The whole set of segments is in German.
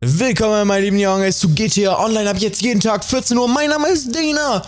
Willkommen meine lieben Jungs zu GTA Online ab jetzt jeden Tag 14 Uhr. Mein Name ist Dana.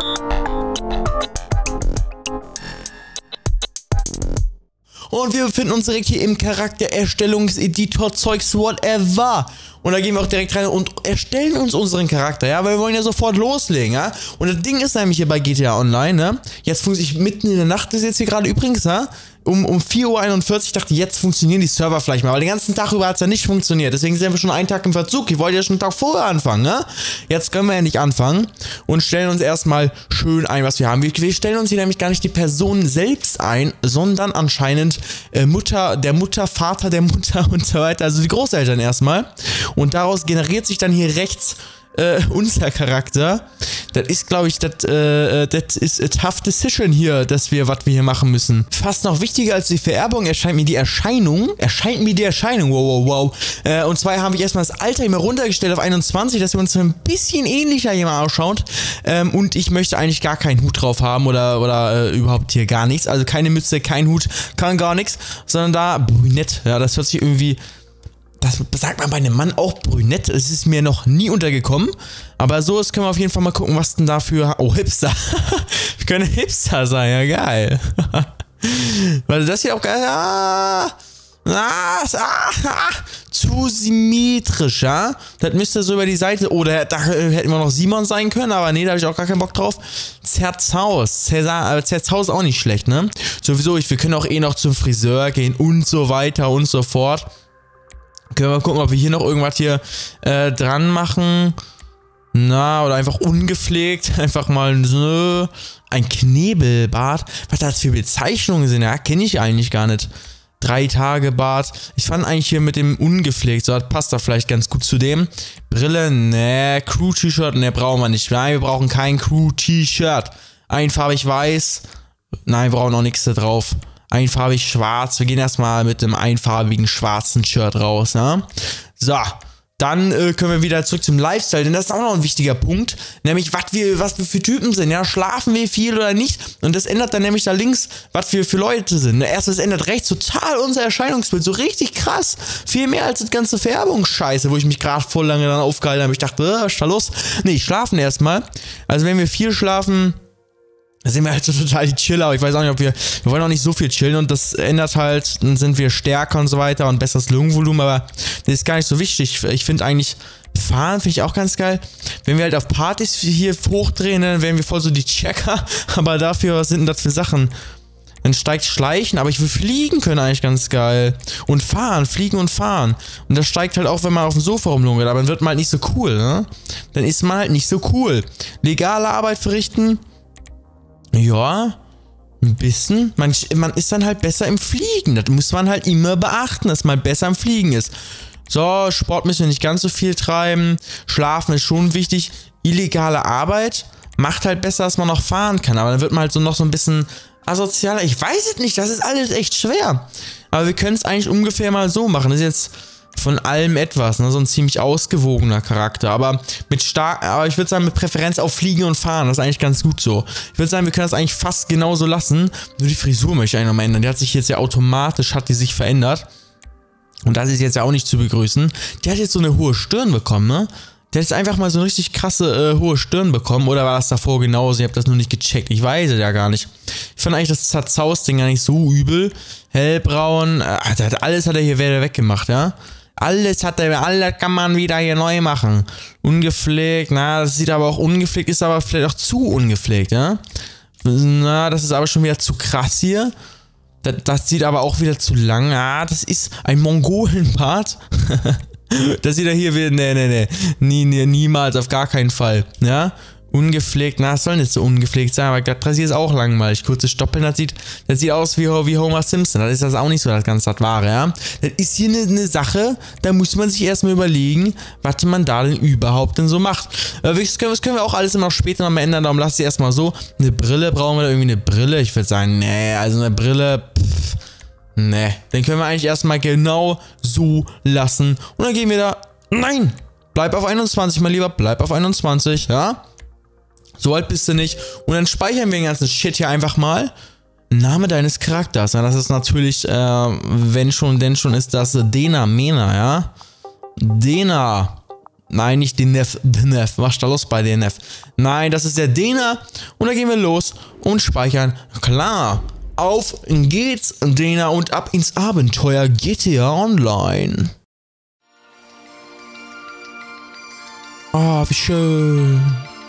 Und wir befinden uns direkt hier im Charaktererstellungseditor Zeugs whatever. Und da gehen wir auch direkt rein und erstellen uns unseren Charakter, ja, weil wir wollen ja sofort loslegen, ja. Und das Ding ist nämlich hier bei GTA Online, ne, jetzt funktioniert mitten in der Nacht, ist jetzt hier gerade übrigens, ja, um 4:41 Uhr, ich dachte, jetzt funktionieren die Server vielleicht mal, weil den ganzen Tag über hat es ja nicht funktioniert, deswegen sind wir schon einen Tag im Verzug, ich wollte ja schon einen Tag vorher anfangen, ne. Jetzt können wir endlich anfangen und stellen uns erstmal schön ein, was wir haben. Wir stellen uns hier nämlich gar nicht die Person selbst ein, sondern anscheinend der Mutter, Vater der Mutter und so weiter, also die Großeltern erstmal. Und daraus generiert sich dann hier rechts unser Charakter. Das ist, glaube ich, das ist a tough decision hier, was wir hier machen müssen. Fast noch wichtiger als die Vererbung erscheint mir die Erscheinung. Wow. Und zwar habe ich erstmal das Alter immer runtergestellt auf 21, dass wir uns ein bisschen ähnlicher hier mal ausschaut. Und ich möchte eigentlich gar keinen Hut drauf haben oder überhaupt hier gar nichts. Also keine Mütze, kein Hut, kann gar nichts, sondern da brünett. Ja, das hört sich irgendwie... Das sagt man bei einem Mann auch brünett. Es ist mir noch nie untergekommen. Aber so können wir auf jeden Fall mal gucken, was denn dafür... Oh, Hipster. Wir können Hipster sein, ja geil. Weil das hier auch geil... zu symmetrisch, ja. Das müsste so über die Seite... Oh, da hätten wir noch Simon sein können, aber nee, da habe ich auch gar keinen Bock drauf. Zerzaus. Zerzaus ist auch nicht schlecht, ne? Sowieso, wir können auch noch zum Friseur gehen und so weiter und so fort. Können wir mal gucken, ob wir hier noch irgendwas hier dran machen. Na, oder einfach ungepflegt. Einfach mal so ein Knebelbart. Was das für Bezeichnungen sind, ja, kenne ich eigentlich gar nicht. 3 Tage Bart. Ich fand eigentlich hier mit dem ungepflegt, so, das passt da vielleicht ganz gut zu dem. Brille, ne. Crew-T-Shirt, ne, brauchen wir nicht. Nein, wir brauchen kein Crew-T-Shirt. Einfarbig weiß. Nein, wir brauchen noch nichts da drauf. Einfarbig schwarz. Wir gehen erstmal mit dem einfarbigen schwarzen Shirt raus, ja. So, dann können wir wieder zurück zum Lifestyle, denn das ist auch noch ein wichtiger Punkt, nämlich was wir für Typen sind, ja. Schlafen wir viel oder nicht? Und das ändert dann nämlich da links, was wir für Leute sind. Erst das ändert rechts total unser Erscheinungsbild, so richtig krass. Viel mehr als das ganze Färbungsscheiße, wo ich mich gerade voll lange dann aufgehalten habe. Ich dachte, was ist da los? Nee, schlafen erstmal. Also wenn wir viel schlafen... Da sind wir halt so total die Chiller, aber ich weiß auch nicht, ob wir wollen auch nicht so viel chillen und das ändert halt, dann sind wir stärker und so weiter und besseres Lungenvolumen, aber das ist gar nicht so wichtig. Ich finde eigentlich, fahren finde ich auch ganz geil. Wenn wir halt auf Partys hier hochdrehen, dann wären wir voll so die Checker, aber dafür, was sind denn das für Sachen? Dann steigt Schleichen, aber ich will fliegen können eigentlich ganz geil. Und fahren, fliegen und fahren. Und das steigt halt auch, wenn man auf dem Sofa rumlungert, aber dann wird man halt nicht so cool, ne? Dann ist man halt nicht so cool. Legale Arbeit verrichten. Ja, ein bisschen. Man ist dann halt besser im Fliegen. Das muss man halt immer beachten, dass man besser im Fliegen ist. So, Sport müssen wir nicht ganz so viel treiben. Schlafen ist schon wichtig. Illegale Arbeit macht halt besser, dass man noch fahren kann. Aber dann wird man halt so noch so ein bisschen asozialer. Ich weiß es nicht, das ist alles echt schwer. Aber wir können es eigentlich ungefähr mal so machen. Das ist jetzt... von allem etwas, ne? So ein ziemlich ausgewogener Charakter, aber ich würde sagen, mit Präferenz auf Fliegen und Fahren, das ist eigentlich ganz gut so. Ich würde sagen, wir können das eigentlich fast genauso lassen, nur die Frisur möchte ich eigentlich nochmal ändern, die hat sich jetzt ja automatisch, verändert und das ist jetzt ja auch nicht zu begrüßen. Die hat jetzt so eine hohe Stirn bekommen, ne? Der hat jetzt einfach mal so eine richtig krasse hohe Stirn bekommen, oder war das davor genauso? Ich habe das nur nicht gecheckt, ich weiß es ja gar nicht. Ich fand eigentlich das Zerzaus-Ding gar nicht so übel. Hellbraun, alles hat er hier wieder weggemacht, ja? Alles kann man wieder hier neu machen. Ungepflegt, na, das sieht aber auch ungepflegt, ist aber vielleicht auch zu ungepflegt, ja. Na, das ist aber schon wieder zu krass hier. Das sieht aber auch wieder zu lang. Ah, das ist ein Mongolenbart. Das sieht er hier wieder, nee, niemals, auf gar keinen Fall, ja. Ungepflegt, na, es soll nicht so ungepflegt sein, aber das ist auch langweilig. Kurze Stoppeln, das sieht aus wie Homer Simpson. Das ist das auch nicht so das ganze Wahre, ja. Das ist hier eine Sache, da muss man sich erstmal überlegen, was man da denn überhaupt denn so macht. Das können wir auch alles immer später noch mal ändern, darum lass ich erstmal so. Eine Brille, brauchen wir da irgendwie eine Brille? Ich würde sagen, nee, also eine Brille, nee. Dann können wir eigentlich erstmal genau so lassen. Und dann gehen wir da, nein, bleib auf 21, mein Lieber, bleib auf 21, ja. So alt bist du nicht. Und dann speichern wir den ganzen Shit hier einfach mal. Name deines Charakters. Ja, das ist natürlich, wenn schon, denn schon ist das Dena Mena, ja. Dena. Nein, nicht DNF. DNF. Was ist da los bei DNF? Nein, das ist der Dena. Und da gehen wir los und speichern. Klar. Auf geht's, Dena, und ab ins Abenteuer GTA Online. Oh, wie schön.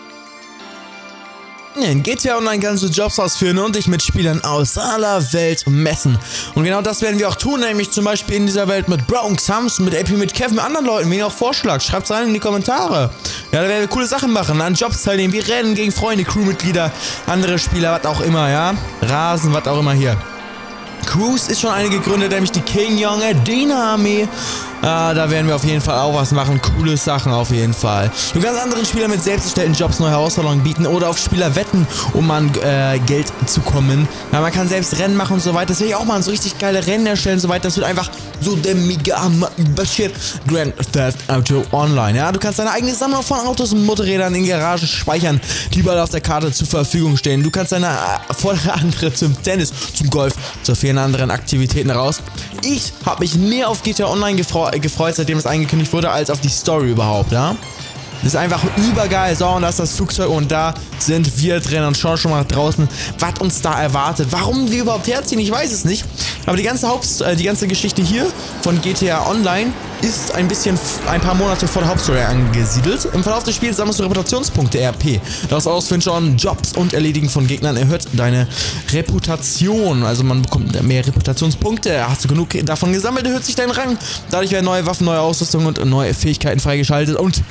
In GTA Online kannst du Jobs ausführen und dich mit Spielern aus aller Welt messen. Und genau das werden wir auch tun, nämlich zum Beispiel in dieser Welt mit Bro und Xams, mit AP, mit Kevin, mit anderen Leuten, wenn ihr auch Vorschlag, schreibt es rein in die Kommentare. Ja, da werden wir coole Sachen machen, an Jobs teilnehmen, wir rennen gegen Freunde, Crewmitglieder, andere Spieler, was auch immer, ja. Rasen, was auch immer hier. Crews ist schon eine gegründet, nämlich die King Junge Dena Armee. Da werden wir auf jeden Fall auch was machen. Coole Sachen auf jeden Fall. Du kannst anderen Spielern mit selbst erstellten Jobs neue Herausforderungen bieten oder auf Spieler wetten, um an Geld zu kommen. Ja, man kann selbst Rennen machen und so weiter. Das will ich auch mal so richtig geile Rennen erstellen und so weiter. Das wird einfach so der mega Shit. Grand Theft Auto Online. Ja, du kannst deine eigene Sammlung von Autos und Motorrädern in Garagen speichern, die überall auf der Karte zur Verfügung stehen. Du kannst deine vordere Antritt zum Tennis, zum Golf, zu vielen anderen Aktivitäten raus. Ich habe mich mehr auf GTA Online gefreut, seitdem es angekündigt wurde, als auf die Story überhaupt, ja. Das ist einfach übergeil. So, und da ist das Flugzeug und da sind wir drin und schauen schon mal draußen, was uns da erwartet. Warum wir überhaupt herziehen, ich weiß es nicht. Aber die ganze Geschichte hier von GTA Online ist ein paar Monate vor der Hauptstory angesiedelt. Im Verlauf des Spiels sammelst du Reputationspunkte, RP. Das Ausführen von Jobs und Erledigen von Gegnern erhöht deine Reputation. Also man bekommt mehr Reputationspunkte. Hast du genug davon gesammelt, erhöht sich dein Rang. Dadurch werden neue Waffen, neue Ausrüstung und neue Fähigkeiten freigeschaltet. Und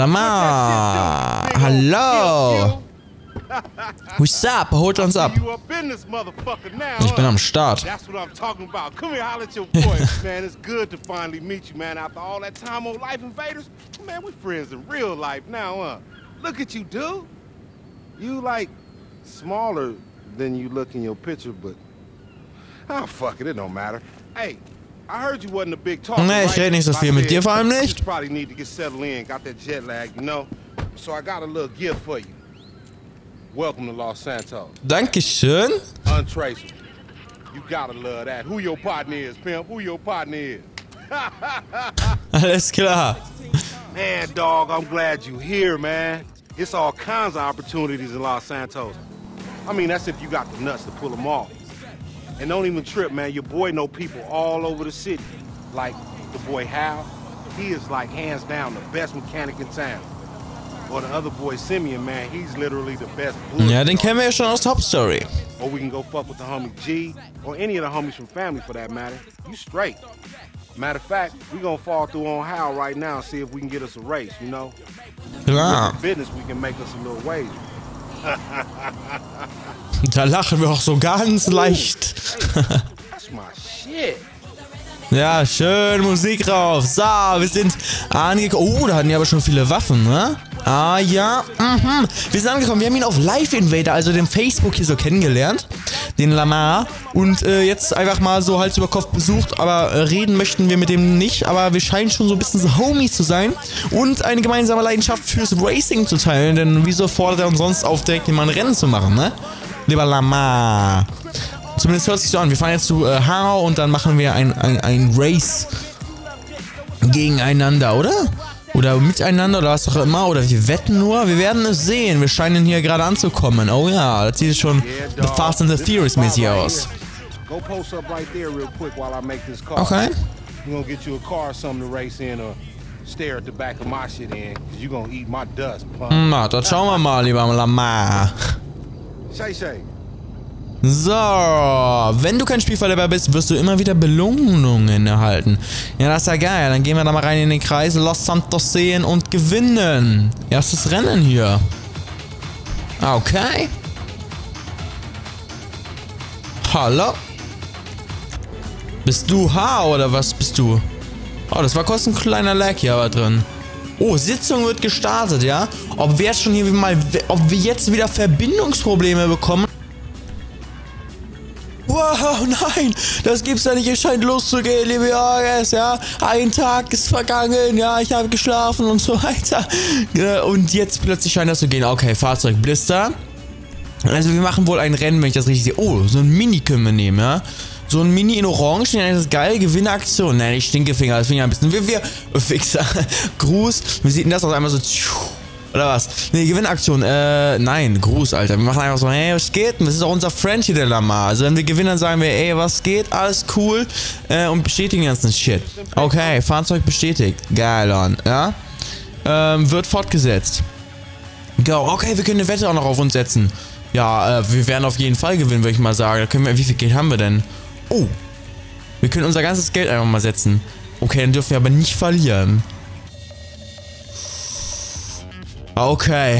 Lamar, hallo. What's up? Holt uns ab. Ich bin am Start. That's what I'm talking about. Come here, holler at your voice, man. It's good to finally meet you, man. After all that time on Life Invaders, man, we're friends in real life now, huh? Look at you, dude. You like smaller than you look in your picture, but oh fuck it, it don't matter. Hey, I heard you wasn't a big talker. Nee, ich rede nicht so viel mit dir, vor allem nicht. You probably need to get settled in. Got that jet lag, you know. So I got a little gift for you. Welcome to Los Santos. Dankeschön. Untraceable. You gotta love that. Who your partner is, pimp? Who your partner is? Alles klar. Man, dog, I'm glad you here, man. It's all kinds of opportunities in Los Santos. I mean, that's if you got the nuts to pull them off. And don't even trip, man. Your boy know people all over the city. Like the boy Hal. He is like hands down the best mechanic in town. Or the other boy Simeon, man, he's literally the best. Ja, den kennen wir ja schon aus Top Story. Or we can go fuck with the homie G, or any of the homies from family for that matter. You straight. Matter of fact, we gonna fall through on Hal right now and see if we can get us a race, you know? Klar. Business, we can make us a little wager. Da lachen wir auch so ganz leicht. That's my shit. Ja, schön Musik rauf. So, wir sind angekommen. Oh, da hatten die aber schon viele Waffen, ne? Ah, ja. Wir sind angekommen. Wir haben ihn auf Live Invader, also dem Facebook hier so kennengelernt. Den Lamar. Und jetzt einfach mal so Hals über Kopf besucht. Aber reden möchten wir mit dem nicht. Aber wir scheinen schon so ein bisschen so Homies zu sein. Und eine gemeinsame Leidenschaft fürs Racing zu teilen. Denn wieso fordert er uns sonst auf, direkt mal ein Rennen zu machen, ne? Lieber Lamar. Zumindest hört sich so an. Wir fahren jetzt zu Haro und dann machen wir ein Race gegeneinander, oder? Oder miteinander oder was auch immer. Oder wir wetten nur. Wir werden es sehen. Wir scheinen hier gerade anzukommen. Oh ja, das sieht schon The Fast and the Furious mäßig aus. Okay. Na, das schauen wir mal, lieber Lamar. So, wenn du kein Spielverderber bist, wirst du immer wieder Belohnungen erhalten. Ja, das ist ja geil. Dann gehen wir da mal rein in den Kreis, Los Santos sehen und gewinnen. Erstes Rennen hier. Okay. Hallo? Bist du H oder was bist du? Oh, das war kurz ein kleiner Lag hier aber drin. Oh, Sitzung wird gestartet, ja? Ob wir jetzt wieder Verbindungsprobleme bekommen? Wow, nein, das gibt's ja nicht, es scheint loszugehen, liebe Jorges, ja. Ein Tag ist vergangen, ja, ich habe geschlafen und so weiter. Ja, und jetzt plötzlich scheint das zu gehen. Okay, Fahrzeugblister. Also wir machen wohl ein Rennen, wenn ich das richtig sehe. Oh, so ein Mini können wir nehmen, ja. So ein Mini in Orange, das ist geil, Gewinnaktion. Nein, ich Stinkefinger, das finde ich ein bisschen. Wir Fixer. Gruß. Wie sieht denn das aus? Einmal so. Oder was? Ne, Gewinnaktion. Nein, Gruß, Alter. Wir machen einfach so, hey, was geht? Das ist auch unser Friend hier, der Lamar. Also, wenn wir gewinnen, dann sagen wir, ey, was geht? Alles cool. Und bestätigen den ganzen Shit. Okay, Fahrzeug bestätigt. Geil, on. Ja? Wird fortgesetzt. Go. Okay, wir können eine Wette auch noch auf uns setzen. Ja, wir werden auf jeden Fall gewinnen, würde ich mal sagen. Da können wir, wie viel Geld haben wir denn? Oh. Wir können unser ganzes Geld einfach mal setzen. Okay, dann dürfen wir aber nicht verlieren. Okay.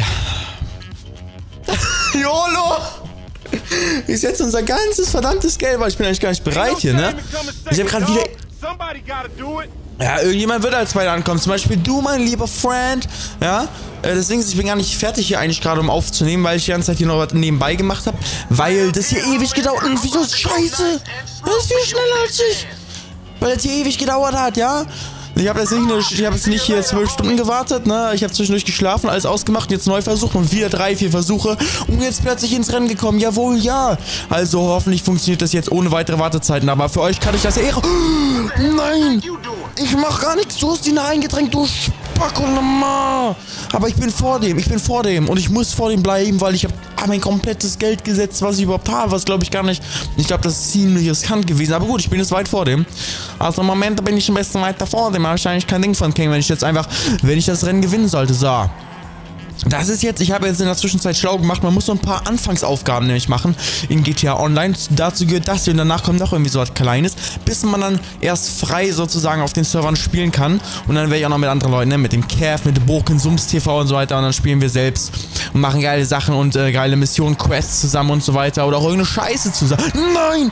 YOLO! Ich setze unser ganzes verdammtes Geld, weil ich bin eigentlich gar nicht bereit hier, ne? Ich habe gerade wieder... Ja, irgendjemand wird als Zweiter ankommen. Zum Beispiel du, mein lieber Friend. Ja, deswegen, ich bin gar nicht fertig hier eigentlich gerade, um aufzunehmen, weil ich die ganze Zeit hier noch was nebenbei gemacht habe. Weil das hier ewig gedauert hat. Wieso ist scheiße? Das ist viel schneller als ich. Weil das hier ewig gedauert hat, ja? Ich habe jetzt nicht hier 12 Stunden gewartet, ne? Ich habe zwischendurch geschlafen, alles ausgemacht, jetzt neu versucht und wieder 3, 4 Versuche und jetzt plötzlich ins Rennen gekommen. Jawohl, ja. Also hoffentlich funktioniert das jetzt ohne weitere Wartezeiten, aber für euch kann ich das ja ehre. Nein! Ich mach gar nichts, du hast ihn eingedrängt, du Spacko. Aber ich bin vor dem und ich muss vor dem bleiben, weil ich habe mein komplettes Geld gesetzt, was ich überhaupt habe, was glaube ich gar nicht, ich glaube, das ist ziemlich riskant gewesen, aber gut, ich bin jetzt weit vor dem. Also im Moment bin ich am besten weiter vor dem, wahrscheinlich kein Ding von King, wenn ich das Rennen gewinnen sollte, so. Das ist jetzt, ich habe jetzt in der Zwischenzeit schlau gemacht, man muss so ein paar Anfangsaufgaben nämlich machen in GTA Online. Dazu gehört das hier und danach kommt noch irgendwie so was Kleines, bis man dann erst frei sozusagen auf den Servern spielen kann. Und dann werde ich auch noch mit anderen Leuten, ne, mit dem Kev, mit dem Boken, Sums TV und so weiter. Und dann spielen wir selbst und machen geile Sachen und geile Missionen, Quests zusammen und so weiter. Oder auch irgendeine Scheiße zusammen. Nein!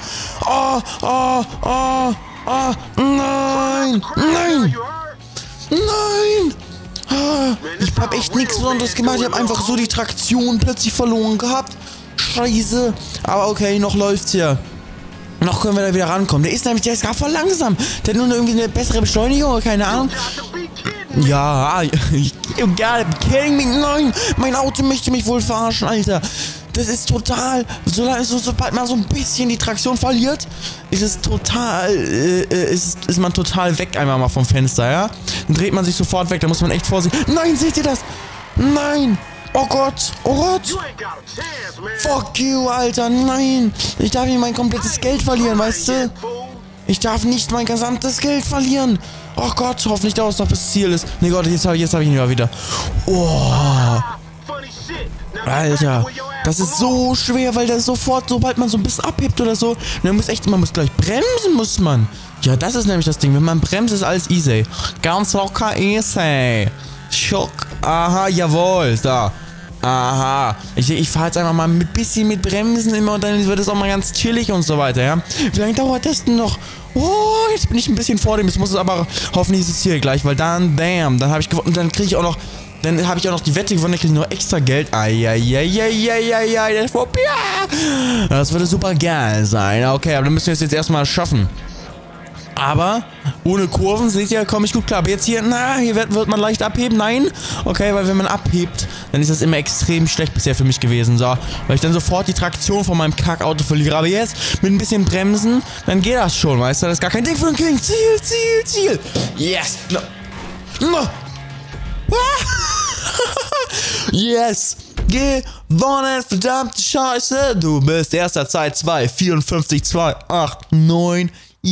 Nein! Nein! Nein! Ich hab echt nichts Besonderes gemacht. Ich hab einfach so die Traktion plötzlich verloren gehabt. Scheiße. Aber okay, noch läuft's hier. Noch können wir da wieder rankommen. Der ist gar voll langsam. Der hat nur irgendwie eine bessere Beschleunigung oder keine Ahnung. Ja, you gotta be kidding me. Nein, mein Auto möchte mich wohl verarschen, Alter. Das ist total, sobald man so ein bisschen die Traktion verliert, ist es total, ist man total weg einmal mal vom Fenster, ja? Dann dreht man sich sofort weg, da muss man echt vorsichtig. Nein, seht ihr das? Nein! Oh Gott, oh Gott! Fuck you, Alter, nein! Ich darf nicht mein komplettes Geld verlieren, weißt du? Ich darf nicht mein gesamtes Geld verlieren! Oh Gott, hoffentlich dauert es noch bis Ziel ist. Nee Gott, jetzt hab ich ihn wieder. Oh! Alter, das ist so schwer, weil das sofort, sobald man so ein bisschen abhebt oder so, man muss gleich bremsen, muss man. Ja, das ist nämlich das Ding. Wenn man bremst, ist alles easy. Ganz locker easy. Schock. Aha, jawohl. Da. Aha. Ich fahre jetzt einfach mal ein bisschen mit Bremsen immer und dann wird es auch mal ganz chillig und so weiter, ja. Wie lange dauert das denn noch? Oh, jetzt bin ich ein bisschen vor dem. Jetzt muss es aber, hoffentlich ist es hier gleich, weil dann, bam, dann habe ich gewonnen und dann kriege ich auch noch. Dann habe ich auch noch die Wette gewonnen, dann kriege ich noch extra Geld. Eieieiei, das würde super geil sein. Okay, aber dann müssen wir es jetzt erstmal schaffen. Aber ohne Kurven, seht ihr, komme ich gut klar. Aber jetzt hier, hier wird man leicht abheben. Nein. Okay, weil wenn man abhebt, dann ist das immer extrem schlecht bisher für mich gewesen. So, weil ich dann sofort die Traktion von meinem Kackauto verliere. Aber jetzt mit ein bisschen Bremsen, dann geht das schon, weißt du? Das ist gar kein Ding für den King. Ziel. Yes. No. Yes! Gewonnen, verdammte Scheiße! Du bist erster Zeit 2, 54, 2, 8, 9.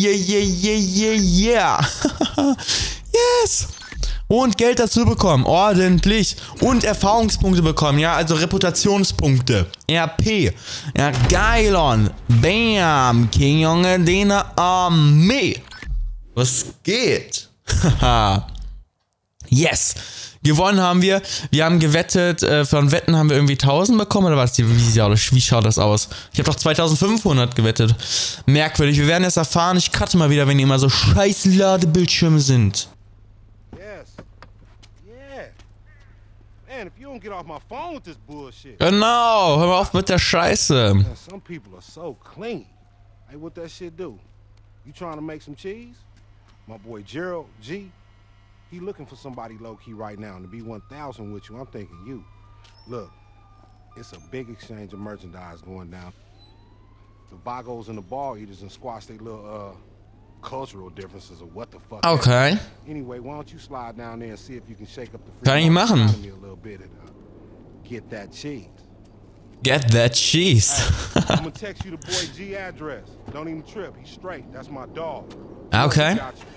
Yeah. Yes! Und Geld dazu bekommen, ordentlich. Und Erfahrungspunkte bekommen, ja, also Reputationspunkte. RP. Ja, geil on. Bam, King Junge, Dena Armee. Was geht? Haha. Yes! Gewonnen haben wir. Wir haben gewettet. Von Wetten haben wir irgendwie 1000 bekommen. Oder was? Wie schaut das aus? Ich habe doch 2500 gewettet. Merkwürdig. Wir werden es erfahren. Ich cutte mal wieder, wenn die immer so scheiß Ladebildschirme sind. Yes. Yeah. Man, if you don't get off my phone with this bullshit. Genau. Hör mal auf mit der Scheiße. Man, some people are so clean. Hey, what that shit do? You trying to make some cheese? My boy Gerald G. He looking for somebody low-key right now, and to be 1,000 with you, I'm thinking you. Look, it's a big exchange of merchandise going down. the Vagos and the ball eaters and squash their little cultural differences or what the fuck. Okay. Anyway, why don't you slide down there and see if you can shake up the Kann ich machen. economy a little bit and get that cheese. Get that cheese. I'm gonna text you the boy G address. Don't even trip. He's straight. That's my dog. Okay.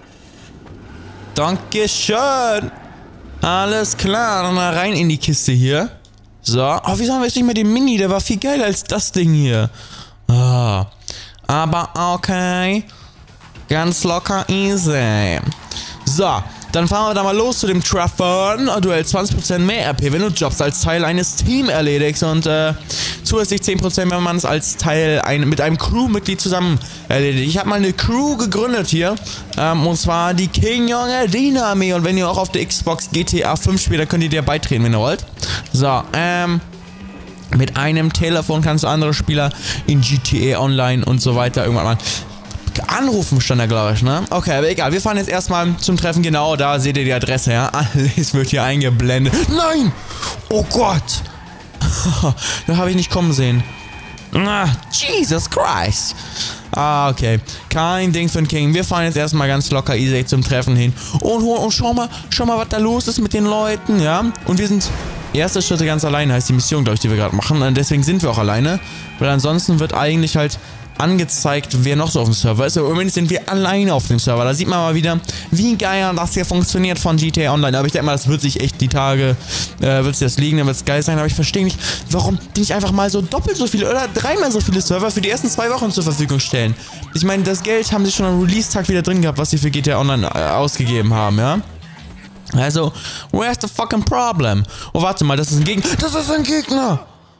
Dankeschön. Alles klar. Dann mal rein in die Kiste hier. So. Oh, wieso haben wir jetzt nicht mehr den Mini? Der war viel geiler als das Ding hier. Ah. Aber okay. Ganz locker easy. So. Dann fahren wir da mal los zu dem Trafford. Du hältst 20% mehr RP, wenn du Jobs als Teil eines Teams erledigst. Und zusätzlich 10%, wenn man es als Teil mit einem Crewmitglied zusammen erledigt. Ich habe mal eine Crew gegründet hier. Und zwar die King Junge Dynamie. Und wenn ihr auch auf der Xbox GTA 5 spielt, dann könnt ihr dir beitreten, wenn ihr wollt. So, mit einem Telefon kannst du andere Spieler in GTA Online und so weiter irgendwann mal anrufen, stand da, glaube ich, ne? Okay, aber egal. Wir fahren jetzt erstmal zum Treffen. Genau, da seht ihr die Adresse, ja? Alles wird hier eingeblendet. Nein! Oh Gott! Da habe ich nicht kommen sehen. Ah, Jesus Christ! Ah, okay. Kein Ding für den King. Wir fahren jetzt erstmal ganz locker easy zum Treffen hin. Und schau mal, was da los ist mit den Leuten, ja? Und wir sind erste Schritte ganz alleine, heißt die Mission, glaube ich, die wir gerade machen. Und deswegen sind wir auch alleine. Weil ansonsten wird eigentlich halt angezeigt, wer noch so auf dem Server ist. Aber im Moment sind wir alleine auf dem Server. Da sieht man mal wieder, wie geil das hier funktioniert von GTA Online. Aber ich denke mal, das wird sich echt die Tage, wird es das liegen, dann wird es geil sein. Aber ich verstehe nicht, warum die nicht einfach mal so doppelt so viele oder dreimal so viele Server für die ersten 2 Wochen zur Verfügung stellen. Ich meine, das Geld haben sie schon am Release-Tag wieder drin gehabt, was sie für GTA Online ausgegeben haben, ja? Also, where's the fucking problem? Oh, warte mal, das ist ein Gegner. Das ist ein Gegner!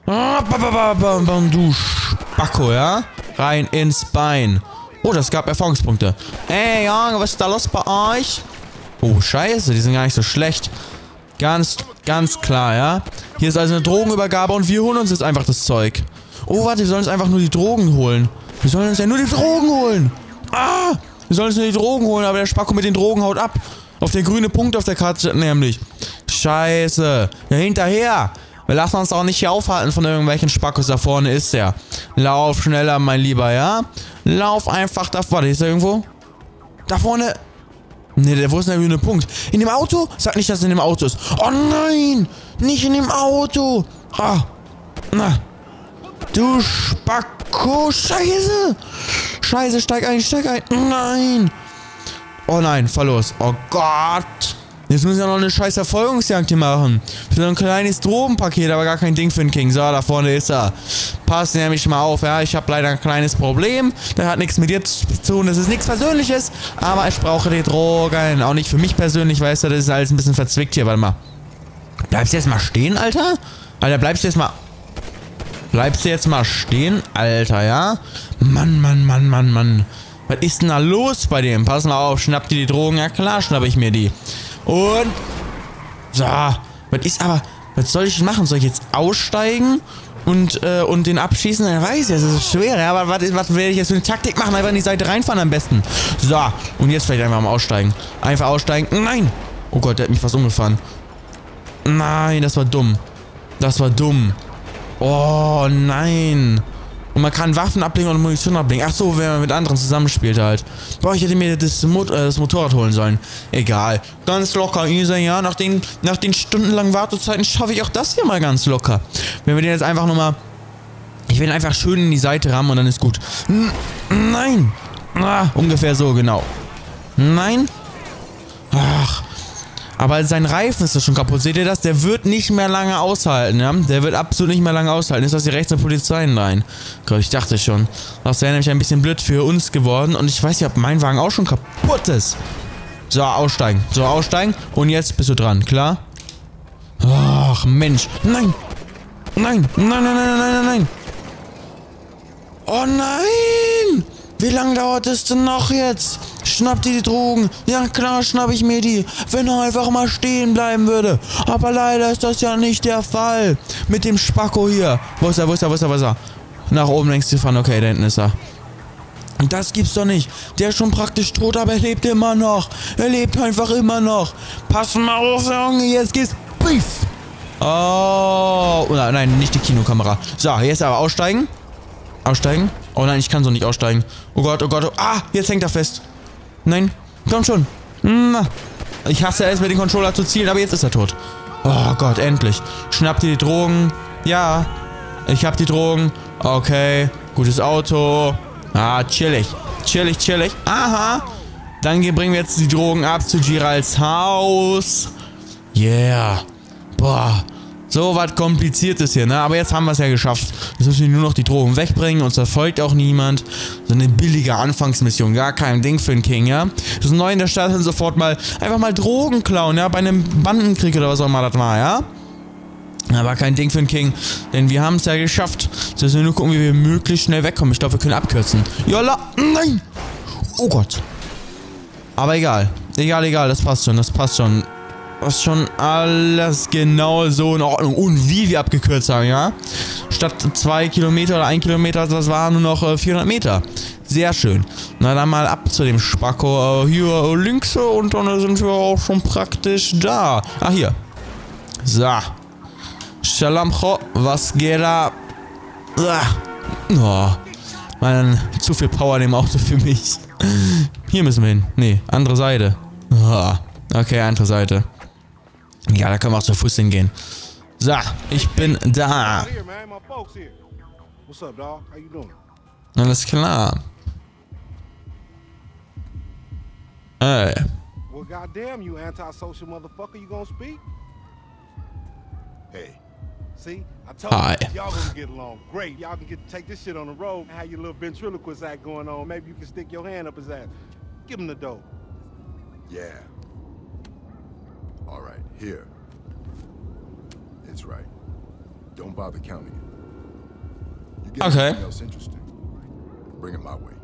Du Spacko, ja? Rein ins Bein. Oh, das gab Erfahrungspunkte. Ey, Junge, was ist da los bei euch? Oh, scheiße, die sind gar nicht so schlecht. Ganz klar, ja? Hier ist also eine Drogenübergabe und wir holen uns jetzt einfach das Zeug. Oh, warte, wir sollen uns einfach nur die Drogen holen. Wir sollen uns ja nur die Drogen holen. Ah! Wir sollen uns nur die Drogen holen, aber der Spacko mit den Drogen haut ab. Auf der grüne Punkt auf der Karte nämlich. Scheiße. Ja, hinterher. Wir lassen uns auch nicht hier aufhalten von irgendwelchen Spackos. Da vorne ist der. Lauf schneller, mein Lieber, ja? Lauf einfach da vorne. Ist er irgendwo? Da vorne. Ne, wo ist denn der grüne Punkt? In dem Auto? Sag nicht, dass es in dem Auto ist. Oh nein! Nicht in dem Auto! Ah! Na! Du Spacko! Scheiße! Scheiße, steig ein! Nein! Oh nein, fahr los. Oh Gott! Jetzt müssen wir noch eine scheiß Verfolgungsjagd hier machen. Für so ein kleines Drogenpaket, aber gar kein Ding für den King. So, da vorne ist er. Pass nämlich mal auf, ja. Ich habe leider ein kleines Problem. Das hat nichts mit dir zu tun. Das ist nichts Persönliches. Aber ich brauche die Drogen. Auch nicht für mich persönlich, weißt du. Das ist alles ein bisschen verzwickt hier. Warte mal. Bleibst du jetzt mal stehen, Alter? Alter, bleibst du jetzt mal stehen, Alter, ja? Mann. Was ist denn da los bei dem? Pass mal auf, schnapp dir die Drogen. Ja klar, schnapp ich mir die. Und so, was soll ich machen? Soll ich jetzt aussteigen und den abschießen? Ich weiß, das ist schwer, ja, aber was werde ich jetzt für eine Taktik machen? Einfach in die Seite reinfahren am besten. So, und jetzt vielleicht einfach mal aussteigen. Einfach aussteigen. Nein! Oh Gott, der hat mich fast umgefahren. Nein, das war dumm. Oh, nein. Und man kann Waffen ablegen und Munition ablegen. Ach so, wenn man mit anderen zusammenspielt halt. Boah, ich hätte mir das Motorrad holen sollen. Egal. Ganz locker, easy, ja. Nach den stundenlangen Wartezeiten schaffe ich auch das hier mal ganz locker. Wenn wir den jetzt einfach nochmal... Ich will ihn einfach schön in die Seite rammen und dann ist gut. Nein! Ah, ungefähr so, genau. Nein? Ach... Aber sein Reifen ist doch schon kaputt. Seht ihr das? Der wird nicht mehr lange aushalten, ja? Der wird absolut nicht mehr lange aushalten. Ist das hier rechts eine Polizei? Nein. Gott, ich dachte schon. Das wäre nämlich ein bisschen blöd für uns geworden. Und ich weiß nicht, ob mein Wagen auch schon kaputt ist. So, aussteigen. Und jetzt bist du dran, klar? Ach, Mensch. Nein. Oh nein! Wie lange dauert es denn noch jetzt? Schnapp dir die Drogen. Ja klar, schnapp ich mir die. Wenn er einfach mal stehen bleiben würde. Aber leider ist das ja nicht der Fall. Mit dem Spacko hier. Wo ist er? Nach oben längst zu fahren. Okay, da hinten ist er. Das gibt's doch nicht. Der ist schon praktisch tot, aber er lebt immer noch. Er lebt einfach immer noch. Pass mal auf, Junge. Jetzt geht's. Beef. Oh. Nein, nicht die Kinokamera. So, jetzt aber aussteigen. Aussteigen? Oh nein, ich kann so nicht aussteigen. Oh Gott, oh Gott. Ah, jetzt hängt er fest. Nein, komm schon. Ich hasse es, mit dem Controller zu zielen, aber jetzt ist er tot. Oh Gott, endlich. Schnapp dir die Drogen. Ja, ich hab die Drogen. Okay, gutes Auto. Ah, chillig. Chillig, chillig. Aha. Dann bringen wir jetzt die Drogen ab zu Geralds Haus. Yeah. Boah. So was Kompliziertes hier, ne? Aber jetzt haben wir es ja geschafft. Jetzt müssen wir nur noch die Drogen wegbringen. Uns verfolgt auch niemand. So eine billige Anfangsmission. Gar kein Ding für einen King, ja? Wir sind neu in der Stadt und sofort mal einfach mal Drogen klauen, ja? Bei einem Bandenkrieg oder was auch immer das war, ja? Aber kein Ding für einen King. Denn wir haben es ja geschafft. Jetzt müssen wir nur gucken, wie wir möglichst schnell wegkommen. Ich glaube, wir können abkürzen. Jolla! Nein! Oh Gott. Aber egal. Egal. Das passt schon. Das passt schon. Das ist schon alles genau so in Ordnung. Und wie wir abgekürzt haben, ja? Statt 2 Kilometer oder 1 Kilometer, das waren nur noch 400 Meter. Sehr schön. Na dann mal ab zu dem Spacko. Hier links und dann sind wir auch schon praktisch da. Ah, hier. So. Schalamcho, was geht da? Oh. Man, zu viel Power in dem Auto für mich. Hier müssen wir hin. Nee, andere Seite. Oh. Okay, andere Seite. Ja, da können wir auch zu Fuß hingehen. So, ich bin da. Alles klar. Ey. Well, goddamn, you antisocial motherfucker, you gonna speak? Hey, see, I told you, y'all gonna get along great. Y'all can take this shit on the road and have your little ventriloquist act going on. Maybe you can stick your hand up his ass. Give him the dope. Yeah. All right, here. It's right. Don't bother counting it. You get anything else interesting? Bring it my way.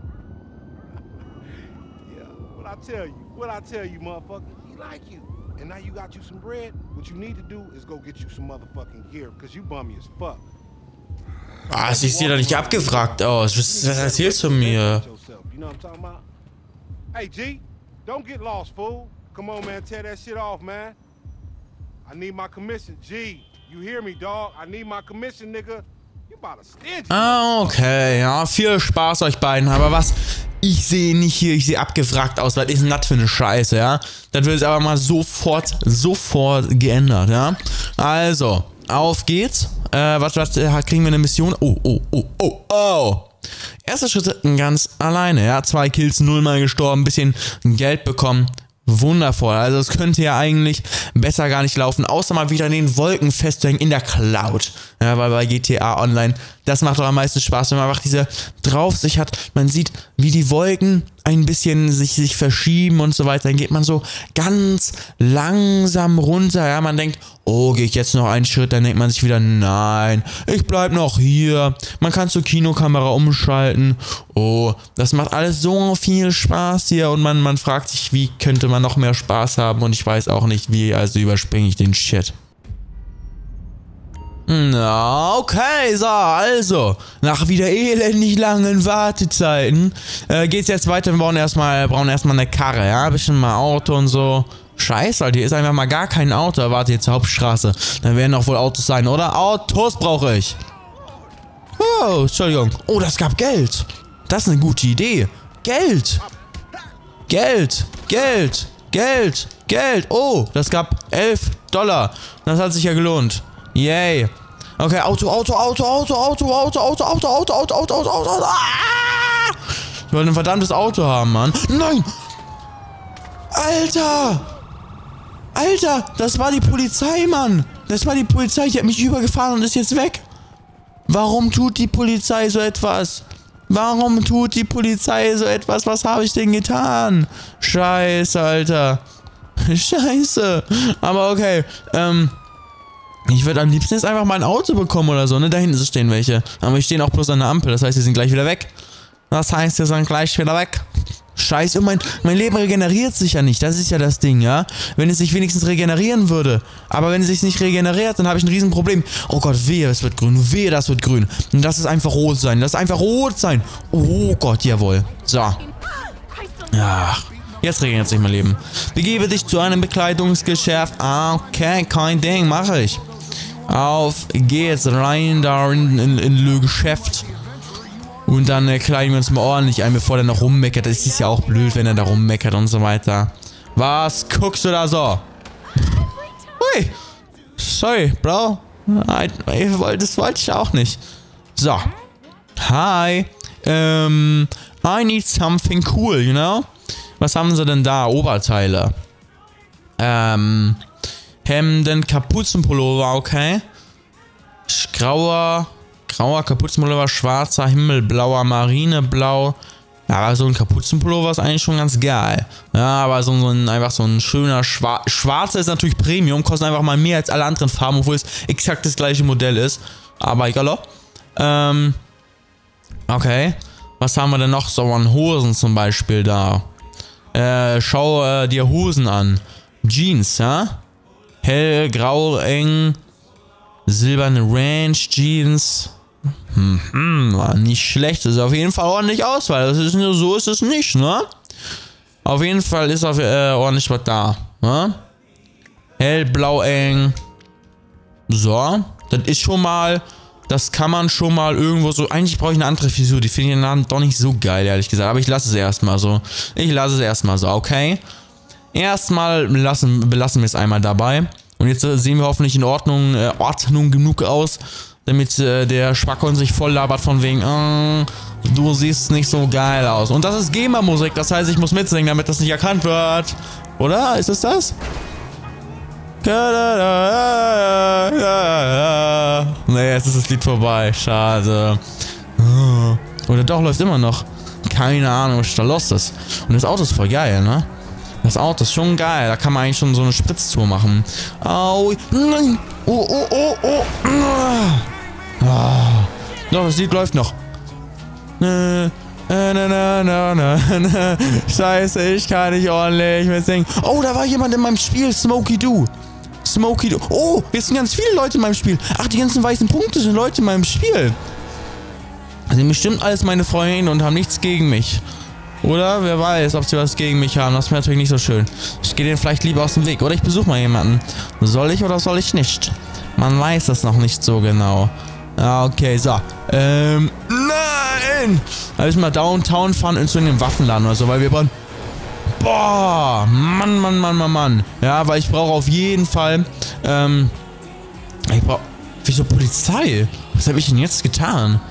Yeah. What I tell you, motherfucker? He like you. And now you got you some bread. What you need to do is go get you some motherfucking gear, because you bummy as fuck. Ah, sie sieht doch nicht abgefragt aus. Was erzählst du mir? You know what I'm talking about? Hey, G, don't get lost, fool. Come on, man, tear that shit off, man. I need my commission. G, you hear me, dog? I need my commission, nigga. You about to stingy. Ah, okay. Ja, viel Spaß euch beiden. Aber was? Ich sehe nicht hier, ich sehe abgefragt aus. Was ist denn das für eine Scheiße, ja? Das wird jetzt aber mal sofort geändert, ja? Also, auf geht's. Was kriegen wir eine Mission? Oh. Erster Schritt ganz alleine, ja? 2 Kills, 0 Mal gestorben, bisschen Geld bekommen. Wundervoll, also es könnte ja eigentlich besser gar nicht laufen, außer mal wieder in den Wolken festzuhängen in der Cloud. Ja, weil bei GTA Online, das macht doch am meisten Spaß, wenn man einfach diese Draufsicht hat. Man sieht, wie die Wolken ein bisschen sich verschieben und so weiter. Dann geht man so ganz langsam runter. Ja, man denkt, oh, gehe ich jetzt noch einen Schritt? Dann denkt man sich wieder, nein, ich bleib noch hier. Man kann zur Kinokamera umschalten. Oh, das macht alles so viel Spaß hier und man fragt sich, wie könnte man noch mehr Spaß haben, und ich weiß auch nicht wie, also überspringe ich den Shit. Na, okay, so, also, nach wieder elendig langen Wartezeiten, geht's jetzt weiter. Wir brauchen erstmal eine Karre, ja, ein bisschen mal Auto und so. Scheiße, Alter, hier ist einfach mal gar kein Auto. Warte, jetzt zur Hauptstraße. Dann werden auch wohl Autos sein, oder? Autos brauche ich. Oh, Entschuldigung. Oh, das gab Geld. Das ist eine gute Idee. Geld. Oh, das gab $11. Das hat sich ja gelohnt. Yay. Okay, Auto. Ah! Ich wollte ein verdammtes Auto haben, Mann. Nein! Alter, das war die Polizei, Mann. Das war die Polizei, die hat mich übergefahren und ist jetzt weg. Warum tut die Polizei so etwas? Was habe ich denn getan? Scheiße, Alter. Scheiße. Aber okay, ich würde am liebsten jetzt einfach mal ein Auto bekommen oder so, ne? Da hinten stehen welche. Aber die stehen auch bloß an der Ampel, das heißt, die sind gleich wieder weg. Scheiße, mein Leben regeneriert sich ja nicht, das ist ja das Ding, ja? Wenn es sich wenigstens regenerieren würde. Aber wenn es sich nicht regeneriert, dann habe ich ein Riesenproblem. Oh Gott, wehe, es wird grün, wehe, das wird grün. Und das ist einfach rot sein, Oh Gott, jawohl. So. Ach, jetzt regeneriert sich mein Leben. Begebe dich zu einem Bekleidungsgeschäft. Ah, okay, kein Ding, mache ich. Auf geht's, rein da in Geschäft. Und dann kleiden wir uns mal ordentlich ein, bevor der noch rummeckert. Das ist ja auch blöd, wenn er da rummeckert und so weiter. Was guckst du da so? Ui. Sorry, Bro. Das wollte ich auch nicht. So. Hi. I need something cool, you know? Was haben sie denn da? Oberteile. Hemden, Kapuzenpullover, okay. Grauer Kapuzenpullover, schwarzer Himmel, blauer Marineblau. Ja, aber so ein Kapuzenpullover ist eigentlich schon ganz geil. Ja, aber einfach so ein schöner schwarzer ist natürlich Premium, kostet einfach mal mehr als alle anderen Farben, obwohl es exakt das gleiche Modell ist. Aber egal. Okay. Was haben wir denn noch? So an Hosen zum Beispiel da. Schau dir Hosen an. Jeans, ja? Hell, grau, eng. Silberne Ranch Jeans. Nicht schlecht. Das ist auf jeden Fall ordentlich Auswahl. Das ist nur so, ist es nicht, ne? Auf jeden Fall ist ordentlich was da, ne? Hell, blau, eng. So. Das ist schon mal. Das kann man schon mal irgendwo so. Eigentlich brauche ich eine andere Frisur. Die finde ich in den Laden doch nicht so geil, ehrlich gesagt. Aber ich lasse es erstmal so. Okay? Erstmal belassen wir es einmal dabei. Und jetzt sehen wir hoffentlich in Ordnung genug aus, damit der Schwachhund sich voll labert von wegen, du siehst nicht so geil aus. Und das ist Gamer-Musik, das heißt, ich muss mitsingen, damit das nicht erkannt wird. Oder? Ist es das? Nee, jetzt ist das Lied vorbei. Schade. Oder doch, läuft immer noch. Keine Ahnung, was da los ist. Und das Auto ist voll geil, ne? Das Auto ist schon geil. Da kann man eigentlich schon so eine Spritztour machen. Au. Nein. Oh. Doch, das Lied läuft noch. Scheiße, ich kann nicht ordentlich mitsingen. Oh, da war jemand in meinem Spiel. Smokey Doo. Oh, jetzt sind ganz viele Leute in meinem Spiel. Ach, die ganzen weißen Punkte sind Leute in meinem Spiel. Die sind bestimmt alles meine Freunde und haben nichts gegen mich. Oder? Wer weiß, ob sie was gegen mich haben. Das wäre natürlich nicht so schön. Ich gehe denen vielleicht lieber aus dem Weg. Oder ich besuche mal jemanden. Soll ich oder soll ich nicht? Man weiß das noch nicht so genau. Okay, so. Nein! Da müssen wir Downtown fahren in so einem Waffenladen oder so, weil wir brauchen... Boah! Mann. Ja, weil ich brauche auf jeden Fall... Wieso Polizei? Was habe ich denn jetzt getan?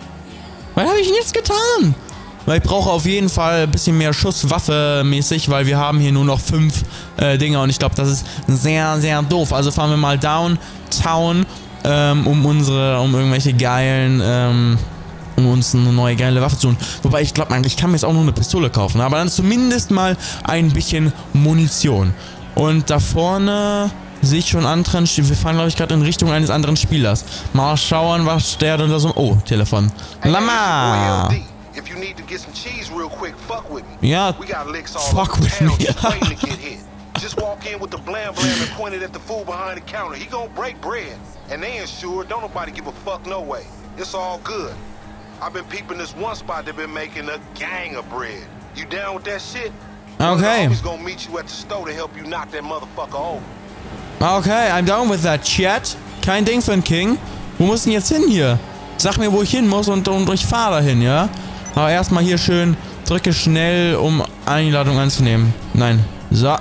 Weil ich brauche auf jeden Fall ein bisschen mehr Schusswaffe mäßig, weil wir haben hier nur noch 5 Dinger und ich glaube, das ist sehr, sehr doof. Also fahren wir mal Downtown, um irgendwelche geilen, um uns eine neue geile Waffe zu holen. Wobei ich glaube, ich kann mir jetzt auch nur eine Pistole kaufen, aber dann zumindest mal ein bisschen Munition. Und da vorne sehe ich schon anderen, wir fahren glaube ich gerade in Richtung eines anderen Spielers. Mal schauen, was der denn da so... Oh, Telefon. Lama! If you need to get some cheese real quick, fuck with me. Yeah, we got licks all fuck over with town me. just waiting to get hit. Just walk in with the blam and point it at the fool behind the counter. He gonna break bread. And they insured, don't nobody give a fuck no way. It's all good. I've been peeping this one spot they've been making a gang of bread. You down with that shit? Okay. He's gonna meet you at the store to help you knock that motherfucker over. Okay, I'm down with that, Chat. Kein Ding für einen King. Wo muss denn jetzt hin hier? Sag mir, wo ich hin muss und ich fahre dahin, ja? Aber erstmal hier schön, drücke schnell, um Einladung anzunehmen. Nein. So,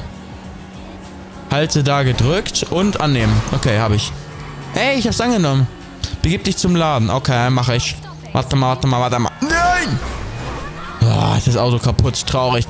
Halte da gedrückt und annehmen. Okay, habe ich. Hey, ich hab's angenommen. Begib dich zum Laden. Okay, mache ich. Warte mal. Nein! Oh, das Auto kaputt. Traurig.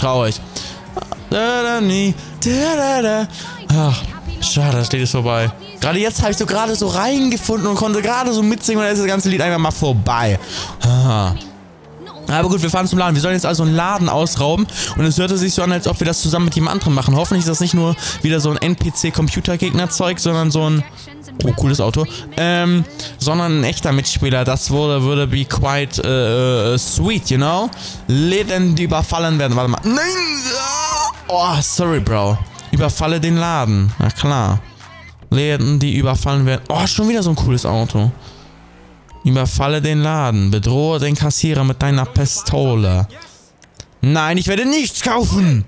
Ach, schade, das Lied ist vorbei. Gerade jetzt habe ich so gerade so reingefunden und konnte gerade so mitsingen und dann ist das ganze Lied einfach mal vorbei. Aber gut, wir fahren zum Laden. Wir sollen jetzt also einen Laden ausrauben und es hörte sich so an, als ob wir das zusammen mit jemand anderem machen. Hoffentlich ist das nicht nur wieder so ein NPC-Computergegner-Zeug, sondern so ein... Oh, cooles Auto. Sondern ein echter Mitspieler. Das würde be quite sweet, you know? Läden, die überfallen werden. Warte mal. Nein! Oh, sorry, Bro. Überfalle den Laden. Na klar. Läden, die überfallen werden. Oh, schon wieder so ein cooles Auto. Überfalle den Laden. Bedrohe den Kassierer mit deiner Pistole. Nein, ich werde nichts kaufen.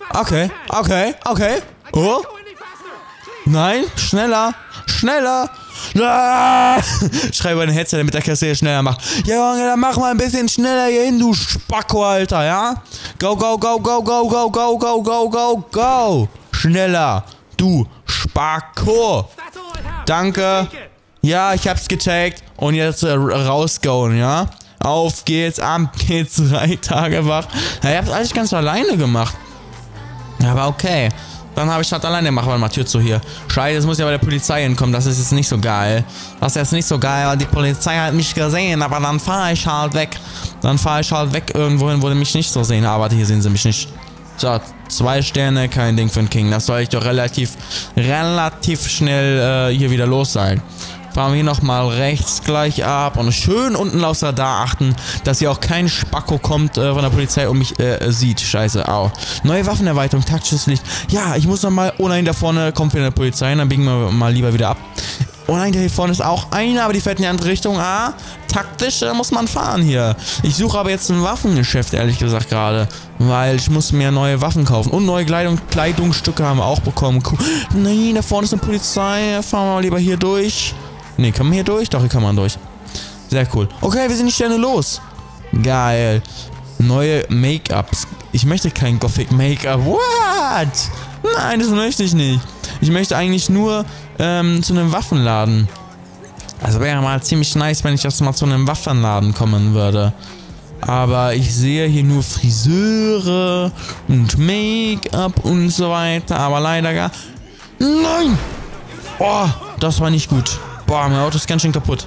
Okay. Oh. Nein, schneller. Schrei über den Headset, damit der Kassier schneller macht. Ja, Junge, dann mach mal ein bisschen schneller hier hin, du Spacko, Alter, ja? Go, go, go, go, go, go, go, go, go, go, go. Schneller, du Spacko. Danke. Ja, ich hab's getaggt. Und jetzt rausgehen, ja? Auf geht's, ab geht's, 3 Tage wach. Ja, ich hab's eigentlich ganz alleine gemacht. Aber okay. Dann habe ich halt alleine gemacht. Warte mal, Tür zu hier. Scheiße, jetzt muss ich aber der Polizei hinkommen. Das ist jetzt nicht so geil. Das ist jetzt nicht so geil, weil die Polizei hat mich gesehen. Aber dann fahre ich halt weg. Dann fahre ich halt weg irgendwo hin, wo die mich nicht so sehen. Aber hier sehen sie mich nicht. So, 2 Sterne, kein Ding für den King. Das soll ich doch relativ schnell hier wieder los sein. Fahren wir hier nochmal rechts gleich ab und schön unten aufs Radar achten, dass hier auch kein Spacko kommt von der Polizei und mich sieht. Scheiße, au. Neue Waffenerweiterung, taktisches Licht. Ja, ich muss nochmal, oh nein, da vorne kommt wieder eine Polizei, dann biegen wir mal lieber wieder ab. Oh nein, hier vorne ist auch einer, aber die fährt in die andere Richtung. Ah, taktisch muss man fahren hier. Ich suche aber jetzt ein Waffengeschäft, ehrlich gesagt, gerade. Weil ich muss mir neue Waffen kaufen. Und neue Kleidungsstücke haben wir auch bekommen. Cool. Nein, da vorne ist eine Polizei. Fahren wir mal lieber hier durch. Ne, kann man hier durch? Doch, hier kann man durch. Sehr cool. Okay, wir sind die Sterne los. Geil. Neue Make-ups. Ich möchte kein Gothic Make-up. What? Nein, das möchte ich nicht. Ich möchte eigentlich nur zu einem Waffenladen. Also wäre mal ziemlich nice, wenn ich erst mal zu einem Waffenladen kommen würde. Aber ich sehe hier nur Friseure und Make-up und so weiter. Aber leider gar... Nein! Oh, das war nicht gut. Boah, mein Auto ist ganz schön kaputt.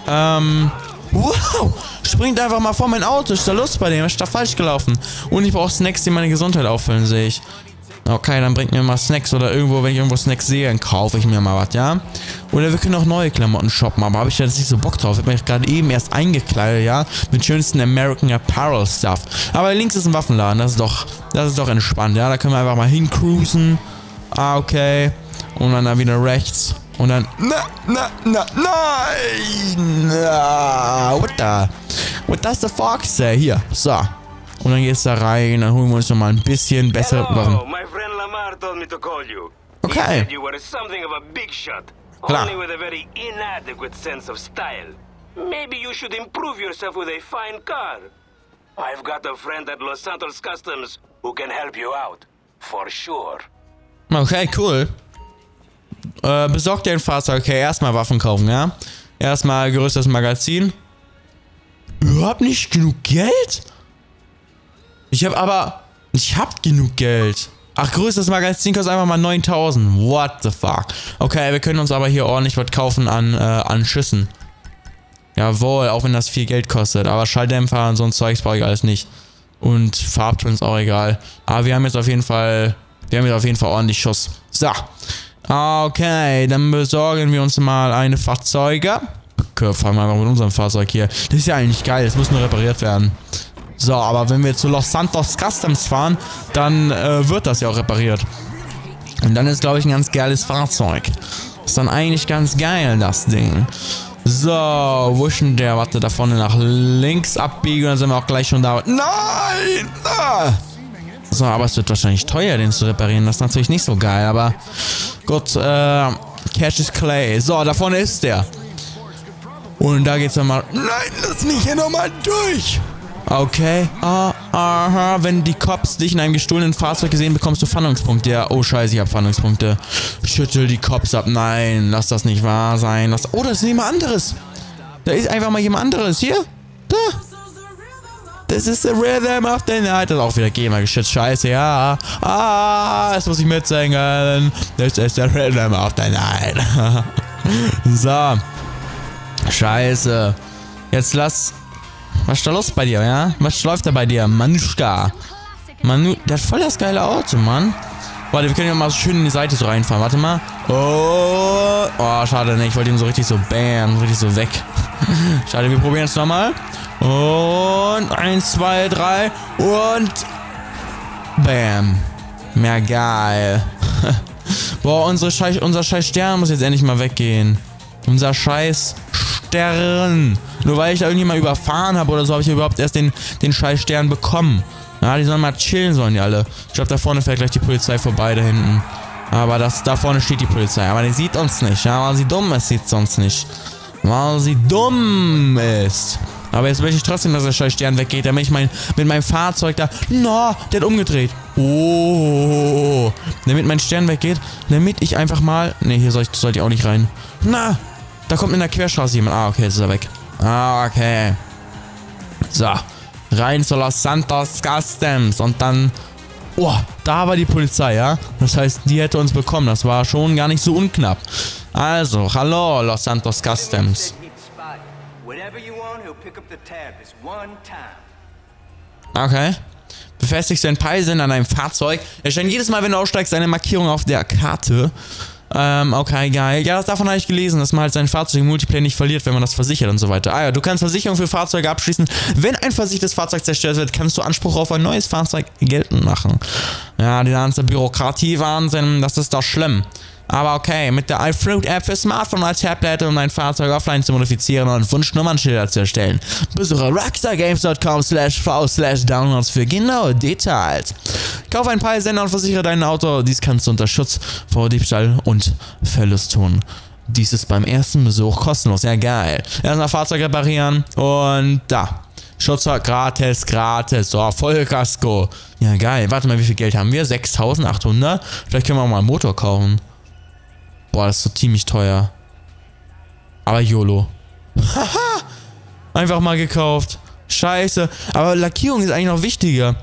Wow! Springt einfach mal vor mein Auto. Ist da Lust bei dem? Ist da falsch gelaufen? Und ich brauche Snacks, die meine Gesundheit auffüllen, sehe ich. Okay, dann bringt mir mal Snacks oder irgendwo, wenn ich irgendwo Snacks sehe, dann kaufe ich mir mal was, ja? Oder wir können auch neue Klamotten shoppen, aber habe ich jetzt nicht so Bock drauf. Ich habe mich gerade eben erst eingekleidet, ja? Mit schönsten American Apparel Stuff. Aber links ist ein Waffenladen, das ist doch entspannt, ja? Da können wir einfach mal hincruisen. Ah, okay. Und dann da wieder rechts. Und dann... Nein! What does the fox say? Hier, so. Und dann geht's da rein, dann holen wir uns nochmal ein bisschen bessere Waffen. My friend Lamar told me to call you. Okay. He said you were something of a big shot, Klar. only with a very inadequate sense of style. Maybe you should improve yourself with a fine car. I've got a friend at Los Santos Customs who can help you out, for sure. Okay, cool. Besorgt dir ein Fahrzeug. Okay, erstmal Waffen kaufen, ja? Erstmal größeres Magazin. Überhaupt nicht genug Geld? Ich hab genug Geld. Ach, größtes Magazin kostet einfach mal 9000. What the fuck? Okay, wir können uns aber hier ordentlich was kaufen an Schüssen. Jawohl, auch wenn das viel Geld kostet. Aber Schalldämpfer und so ein Zeugs brauche ich alles nicht. Und Farbtöne ist auch egal. Aber wir haben jetzt auf jeden Fall ordentlich Schuss. So. Okay, dann besorgen wir uns mal eine Fahrzeuge. Okay, fahren wir einfach mit unserem Fahrzeug hier. Das ist ja eigentlich geil, das muss nur repariert werden. So, aber wenn wir zu Los Santos Customs fahren, dann wird das ja auch repariert. Und dann ist, glaube ich, ein ganz geiles Fahrzeug. Ist dann eigentlich ganz geil, das Ding. So, wo ist denn der? Warte, da vorne nach links abbiegen, dann sind wir auch gleich schon da. Nein! Ah! So, aber es wird wahrscheinlich teuer, den zu reparieren. Das ist natürlich nicht so geil, aber gut, Cash is Clay. So, da vorne ist der. Und da geht's dann mal... Nein, lass mich hier nochmal durch! Okay. Aha. Wenn die Cops dich in einem gestohlenen Fahrzeug sehen, bekommst du Fahndungspunkte. Ja, oh scheiße, ich hab Fahndungspunkte. Schüttel die Cops ab. Nein, lass das nicht wahr sein. Oh, das ist jemand anderes. Da ist einfach mal jemand anderes. Hier. Da. Das ist the rhythm of the night. Das ist auch wieder GEMA-geschützt. Scheiße, ja. Das muss ich mitsingen. Das ist the rhythm of the night. So. Scheiße. Jetzt lass... Was ist da los bei dir, ja? Was läuft da bei dir? Manuschka. Der hat voll das geile Auto, Mann. Warte, wir können ja mal so schön in die Seite so reinfahren. Warte mal. Oh, schade, ne? Ich wollte ihn so richtig so bam, richtig so weg. Schade, wir probieren es nochmal. Und 1, 2, 3 und bam. Mehr geil. Boah, unser scheiß Stern muss jetzt endlich mal weggehen. Unser scheiß Stern. Nur weil ich da irgendjemand überfahren habe oder so, habe ich überhaupt erst den scheiß Stern bekommen. Ja, die sollen mal chillen, sollen die alle. Ich glaube, da vorne fährt gleich die Polizei vorbei, da hinten. Aber da vorne steht die Polizei. Aber die sieht uns nicht. Ja, weil sie dumm ist, sieht sie uns nicht. Weil sie dumm ist. Aber jetzt möchte ich trotzdem, dass der scheiß Stern weggeht, damit ich mit meinem Fahrzeug da... Na, der hat umgedreht. Oh. Damit mein Stern weggeht. Damit ich einfach mal... Ne, hier soll ich auch nicht rein. Na, da kommt in der Querstraße jemand. Ah, okay, jetzt ist er weg. Ah, okay. So. Rein zu Los Santos Customs. Und dann... Oh, da war die Polizei, ja? Das heißt, die hätte uns bekommen. Das war schon gar nicht so unknapp. Also, hallo, Los Santos Customs. Okay. Befestigst den Peilsender an deinem Fahrzeug. Erscheint jedes Mal, wenn du aussteigst, eine Markierung auf der Karte. Okay, geil. Ja, davon habe ich gelesen, dass man halt sein Fahrzeug im Multiplayer nicht verliert, wenn man das versichert und so weiter. Ah ja, du kannst Versicherung für Fahrzeuge abschließen. Wenn ein versichertes Fahrzeug zerstört wird, kannst du Anspruch auf ein neues Fahrzeug geltend machen. Ja, die ganze Bürokratie-Wahnsinn, das ist doch schlimm. Aber okay, mit der iFruit-App für Smartphone als Tablet, um dein Fahrzeug offline zu modifizieren und Wunschnummernschilder zu erstellen. Besuche rockstargames.com/v/downloads für genaue Details. Kauf einen Peilsender und versichere dein Auto. Dies kannst du unter Schutz vor Diebstahl und Verlust tun. Dies ist beim ersten Besuch kostenlos. Ja, geil. Erstmal Fahrzeug reparieren und da. Schutz gratis. So, Vollkasko. Ja, geil. Warte mal, wie viel Geld haben wir? 6.800? Vielleicht können wir auch mal einen Motor kaufen. Boah, das ist so ziemlich teuer. Aber YOLO. Haha! Einfach mal gekauft. Scheiße. Aber Lackierung ist eigentlich noch wichtiger.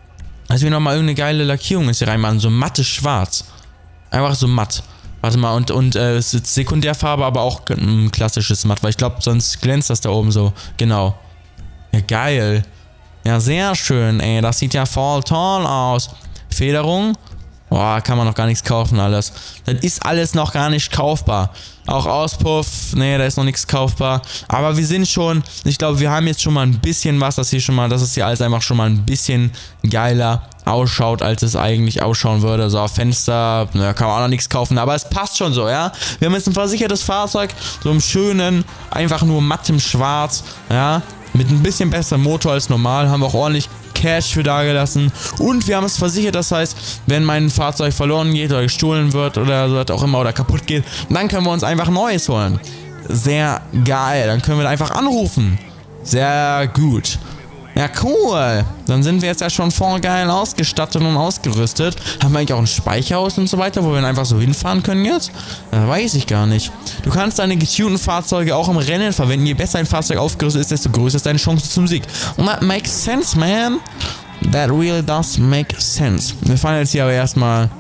Als wir nochmal irgendeine geile Lackierung jetzt hier reinmachen. So matte Schwarz. Einfach so matt. Warte mal, und es ist Sekundärfarbe, aber auch ein klassisches Matt. Weil ich glaube, sonst glänzt das da oben so. Genau. Ja, geil. Ja, sehr schön, ey. Das sieht ja voll toll aus. Federung. Boah, kann man noch gar nichts kaufen alles. Das ist alles noch gar nicht kaufbar. Auch Auspuff, nee, da ist noch nichts kaufbar. Aber wir sind schon, ich glaube, wir haben jetzt schon mal ein bisschen was, dass es hier alles einfach schon mal ein bisschen geiler ausschaut, als es eigentlich ausschauen würde. So, Fenster, da kann man auch noch nichts kaufen, aber es passt schon so, ja. Wir haben jetzt ein versichertes Fahrzeug, so im schönen, einfach nur mattem Schwarz, ja. Mit ein bisschen besserem Motor als normal, haben wir auch ordentlich Cash für dagelassen und wir haben es versichert, das heißt, wenn mein Fahrzeug verloren geht oder gestohlen wird oder so was auch immer oder kaputt geht, dann können wir uns einfach Neues holen. Sehr geil, dann können wir einfach anrufen. Sehr gut. Ja, cool. Dann sind wir jetzt ja schon voll geil ausgestattet und ausgerüstet. Haben wir eigentlich auch ein Speicherhaus und so weiter, wo wir dann einfach so hinfahren können jetzt? Weiß ich gar nicht. Du kannst deine getunten Fahrzeuge auch im Rennen verwenden. Je besser ein Fahrzeug aufgerüstet ist, desto größer ist deine Chance zum Sieg. Und that makes sense, man. That really does make sense. Wir fahren jetzt hier aber erstmal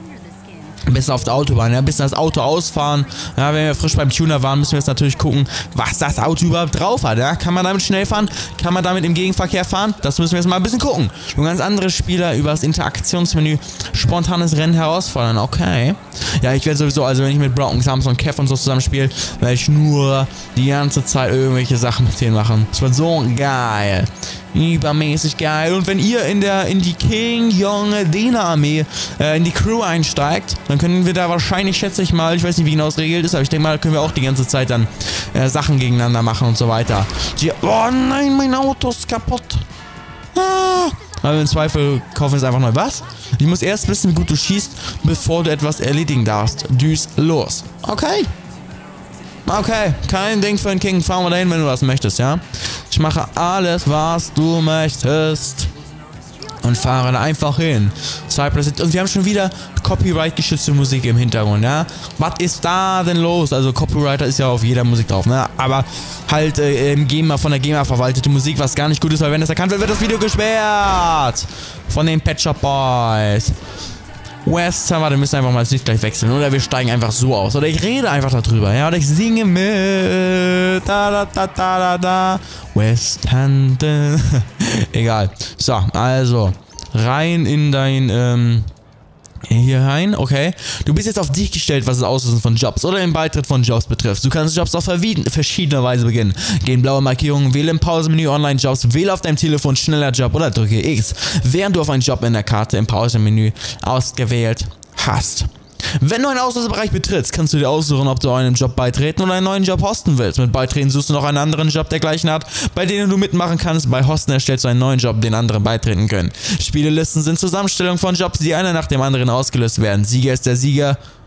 bis auf der Autobahn, ja, bis das Auto ausfahren. Ja, wenn wir frisch beim Tuner waren, müssen wir jetzt natürlich gucken, was das Auto überhaupt drauf hat, ja. Kann man damit schnell fahren? Kann man damit im Gegenverkehr fahren? Das müssen wir jetzt mal ein bisschen gucken. Und ganz andere Spieler über das Interaktionsmenü spontanes Rennen herausfordern, okay. Ja, ich werde sowieso, also wenn ich mit Broken, Samson, Kev und so zusammen spiele, werde ich nur die ganze Zeit irgendwelche Sachen mit denen machen. Das wird so geil. Übermäßig geil. Und wenn ihr in die King Junge Dena Armee in die Crew einsteigt, dann können wir da wahrscheinlich, schätze ich mal, ich weiß nicht, wie genau es regelt ist, aber ich denke mal, da können wir auch die ganze Zeit dann Sachen gegeneinander machen und so weiter. Oh nein, mein Auto ist kaputt. Ah. Aber im Zweifel kaufen wir es einfach neu. Was? Ich muss erst wissen, wie gut du schießt, bevor du etwas erledigen darfst. Düs los. Okay. Okay, kein Ding für den King. Fahren wir dahin, wenn du das möchtest, ja? Ich mache alles, was du möchtest. Und fahre da einfach hin. Und wir haben schon wieder Copyright-geschützte Musik im Hintergrund, ja? Was ist da denn los? Also Copywriter ist ja auf jeder Musik drauf, ne? Aber halt von der GEMA verwaltete Musik, was gar nicht gut ist, weil wenn das erkannt wird, wird das Video gesperrt. Von den Pet Shop Boys. Western, warte, wir müssen einfach mal das Lied gleich wechseln. Oder wir steigen einfach so aus. Oder ich rede einfach darüber, ja? Oder ich singe mit. Da, da, da, da, da, da. Western. Egal. So, also. Rein in dein, hier rein, okay. Du bist jetzt auf dich gestellt, was das Auslösen von Jobs oder den Beitritt von Jobs betrifft. Du kannst Jobs auf verschiedene Weise beginnen. Geh in blaue Markierungen, wähle im Pausemenü Online-Jobs, wähle auf deinem Telefon schneller Job oder drücke X, während du auf einen Job in der Karte im Pausemenü ausgewählt hast. Wenn du einen Auslösebereich betrittst, kannst du dir aussuchen, ob du einem Job beitreten oder einen neuen Job hosten willst. Mit Beitreten suchst du noch einen anderen Job der gleichen Art, bei denen du mitmachen kannst. Bei Hosten erstellst du einen neuen Job, den andere beitreten können. Spielelisten sind Zusammenstellungen von Jobs, die einer nach dem anderen ausgelöst werden. Sieger ist der Sieger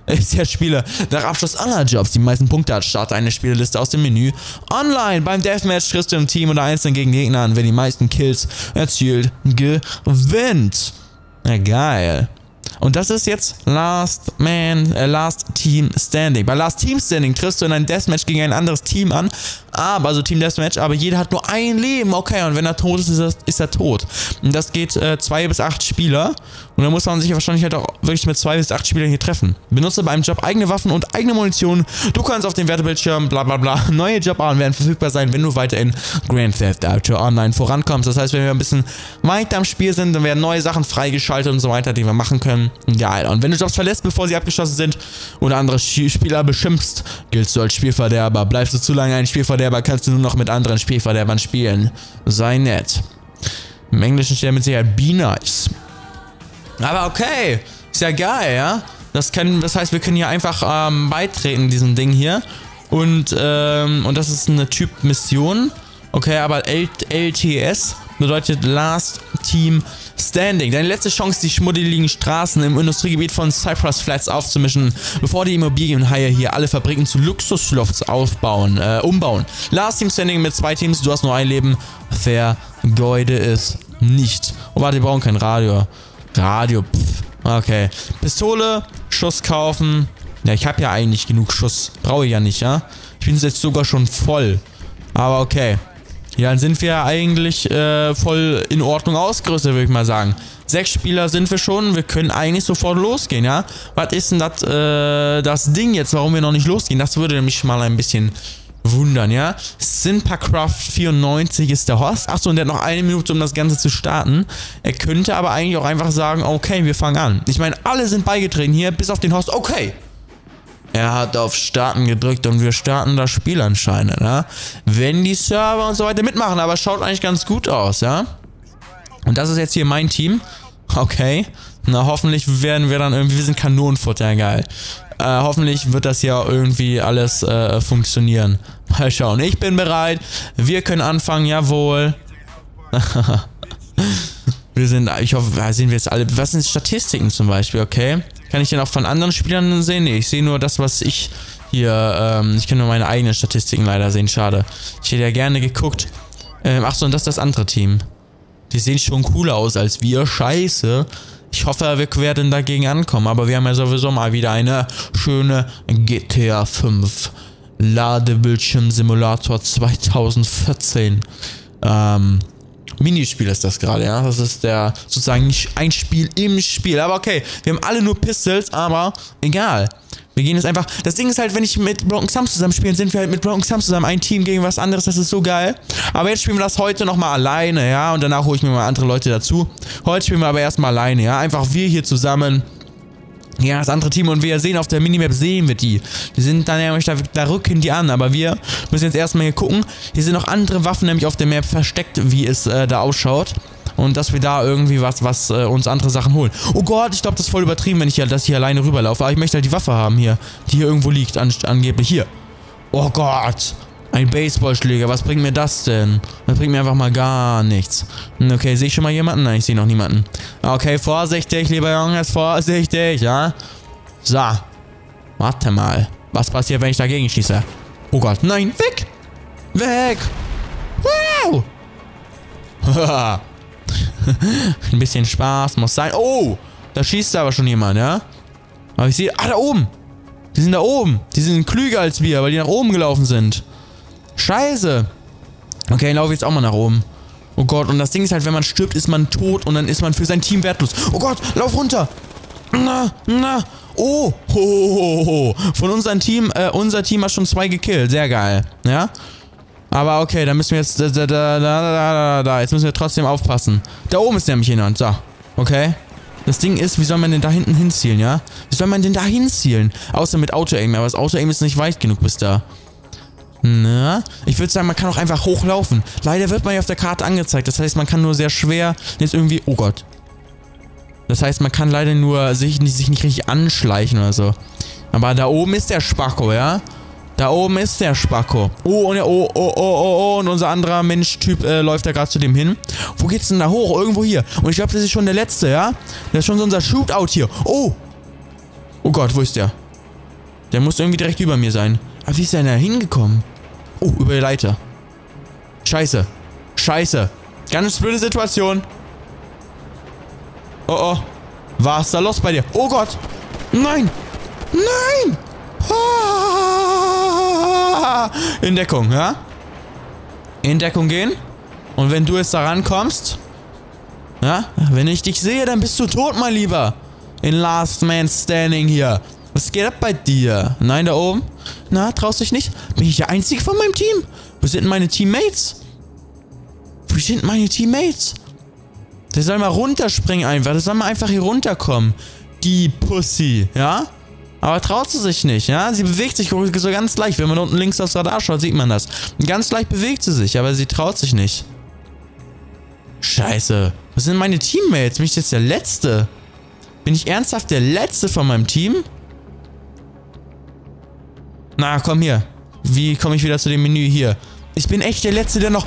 Ist der Spieler nach Abschluss aller Jobs die meisten Punkte hat, starte eine Spielerliste aus dem Menü. Online beim Deathmatch triffst du im Team oder einzeln gegen Gegner an. Wer die meisten Kills erzielt, gewinnt. Ja, geil. Und das ist jetzt Last Team Standing. Bei Last Team Standing triffst du in ein Deathmatch gegen ein anderes Team an, also Team Deathmatch, aber jeder hat nur ein Leben, okay, und wenn er tot ist er tot. Und das geht 2 bis 8 Spieler und dann muss man sich wahrscheinlich halt auch wirklich mit 2 bis 8 Spielern hier treffen. Benutze beim Job eigene Waffen und eigene Munition. Du kannst auf dem Wertebildschirm, bla bla bla, neue Jobarten werden verfügbar sein, wenn du weiter in Grand Theft Auto Online vorankommst. Das heißt, wenn wir ein bisschen weiter am Spiel sind, dann werden neue Sachen freigeschaltet und so weiter, die wir machen können. Geil. Und wenn du Jobs verlässt, bevor sie abgeschlossen sind oder andere Spieler beschimpfst, giltst du als Spielverderber. Bleibst du zu lange ein Spielverderber, kannst du nur noch mit anderen Spielverderbern spielen. Sei nett. Im Englischen steht mit Sicherheit be nice. Aber okay. Ist ja geil, ja? Das heißt, wir können hier einfach beitreten, diesem Ding hier. Und das ist eine Typ-Mission. Okay, aber LTS bedeutet Last Team Standing. Deine letzte Chance, die schmuddeligen Straßen im Industriegebiet von Cypress Flats aufzumischen, bevor die Immobilienhaie hier alle Fabriken zu Luxuslofts umbauen. Last Team Standing mit 2 Teams, du hast nur ein Leben. Vergeude es nicht. Oh, warte, wir brauchen kein Radio. Okay. Pistole, Schuss kaufen. Ja, ich habe ja eigentlich genug Schuss. Brauche ich ja nicht, ja? Ich bin jetzt sogar schon voll. Aber okay. Ja, dann sind wir eigentlich voll in Ordnung ausgerüstet, würde ich mal sagen. 6 Spieler sind wir schon. Wir können eigentlich sofort losgehen, ja? Was ist denn das Ding jetzt, warum wir noch nicht losgehen? Das würde mich mal ein bisschen wundern, ja? Sinpacraft 94 ist der Host. Achso, und der hat noch 1 Minute, um das Ganze zu starten. Er könnte aber eigentlich auch einfach sagen, okay, wir fangen an. Ich meine, alle sind beigetreten hier, bis auf den Host. Okay. Er hat auf Starten gedrückt und wir starten das Spiel anscheinend, ja? Wenn die Server und so weiter mitmachen, aber schaut eigentlich ganz gut aus, ja? Und das ist jetzt hier mein Team. Okay. Na, hoffentlich werden wir dann irgendwie, wir sind Kanonenfutter, geil. Hoffentlich wird das ja irgendwie alles funktionieren. Mal schauen. Ich bin bereit. Wir können anfangen, jawohl. Ich hoffe, sehen wir jetzt alle. Was sind Statistiken zum Beispiel, okay? Kann ich denn auch von anderen Spielern sehen? Nee, ich sehe nur das, was ich hier, ich kann nur meine eigenen Statistiken leider sehen, schade. Ich hätte ja gerne geguckt. Achso, und das ist das andere Team. Die sehen schon cooler aus als wir, scheiße. Ich hoffe, wir werden dagegen ankommen, aber wir haben ja sowieso mal wieder eine schöne GTA 5 Ladebildschirm-Simulator 2014. Minispiel ist das gerade, ja. Das ist der sozusagen ein Spiel im Spiel. Aber okay, wir haben alle nur Pistols, aber egal. Wir gehen jetzt einfach. Das Ding ist halt, wenn ich mit Broken Thumbs zusammen spielen, sind wir halt mit Broken Thumbs zusammen ein Team gegen was anderes. Das ist so geil. Aber jetzt spielen wir das heute nochmal alleine, ja. Und danach hole ich mir mal andere Leute dazu. Heute spielen wir aber erstmal alleine, ja. Einfach wir hier zusammen. Ja, das andere Team, und wir sehen auf der Minimap, sehen wir die. Die sind dann nämlich, da rücken die an, aber wir müssen jetzt erstmal hier gucken. Hier sind noch andere Waffen nämlich auf der Map versteckt, wie es da ausschaut. Und dass wir da irgendwie was uns andere Sachen holen. Oh Gott, ich glaube, das ist voll übertrieben, wenn ich das hier alleine rüberlaufe. Aber ich möchte halt die Waffe haben hier, die hier irgendwo liegt, angeblich hier. Oh Gott, ein Baseballschläger, was bringt mir das denn? Das bringt mir einfach mal gar nichts. Okay, sehe ich schon mal jemanden? Nein, ich sehe noch niemanden. Okay, vorsichtig, lieber Jungs, vorsichtig, ja? So, warte mal. Was passiert, wenn ich dagegen schieße? Oh Gott, nein, weg! Weg! Wow! Haha. Ein bisschen Spaß muss sein. Oh, da schießt aber schon jemand, ja? Aber ich sehe... Ah, da oben. Die sind da oben. Die sind klüger als wir, weil die nach oben gelaufen sind. Scheiße. Okay, ich laufe jetzt auch mal nach oben. Oh Gott, und das Ding ist halt, wenn man stirbt, ist man tot und dann ist man für sein Team wertlos. Oh Gott, lauf runter. Na. Oh. Von unserem Team, unser Team hat schon 2 gekillt. Sehr geil. Ja? Aber okay, dann müssen wir jetzt... Jetzt müssen wir trotzdem aufpassen. Da oben ist nämlich jemand. So. Okay. Das Ding ist, wie soll man denn da hinten hinzielen, ja? Wie soll man denn da hinzielen? Außer mit Auto-Aim. Aber das Auto-Aim ist nicht weit genug bis da. Na? Ich würde sagen, man kann auch einfach hochlaufen. Leider wird man ja auf der Karte angezeigt. Das heißt, man kann nur sehr schwer... Jetzt irgendwie... Oh Gott. Das heißt, man kann leider nur sich nicht richtig anschleichen oder so. Aber da oben ist der Spacko, ja? Da oben ist der Spacko. Oh, und unser anderer Mensch-Typ läuft da gerade zu dem hin. Wo geht's denn da hoch? Irgendwo hier. Und ich glaube, das ist schon der letzte, ja? Das ist schon so unser Shootout hier. Oh! Oh Gott, wo ist der? Der muss irgendwie direkt über mir sein. Aber wie ist der denn da hingekommen? Oh, über die Leiter. Scheiße. Scheiße. Ganz blöde Situation. Oh, oh. Was ist da los bei dir? Oh Gott. Nein. Nein. Ah. In Deckung, ja? In Deckung gehen. Und wenn du jetzt da rankommst, ja, wenn ich dich sehe, dann bist du tot, mein Lieber. In Last Man Standing hier. Was geht ab bei dir? Nein, da oben? Na, traust dich nicht? Bin ich der Einzige von meinem Team? Wo sind meine Teammates? Wo sind meine Teammates? Der soll mal runterspringen einfach. Der soll mal einfach hier runterkommen. Die Pussy, ja? Aber traut sie sich nicht, ja? Sie bewegt sich so ganz leicht. Wenn man unten links aufs Radar schaut, sieht man das. Ganz leicht bewegt sie sich, aber sie traut sich nicht. Scheiße. Was sind meine Teammates? Bin ich jetzt der Letzte? Bin ich ernsthaft der Letzte von meinem Team? Na, komm hier. Wie komme ich wieder zu dem Menü hier? Ich bin echt der Letzte, der noch...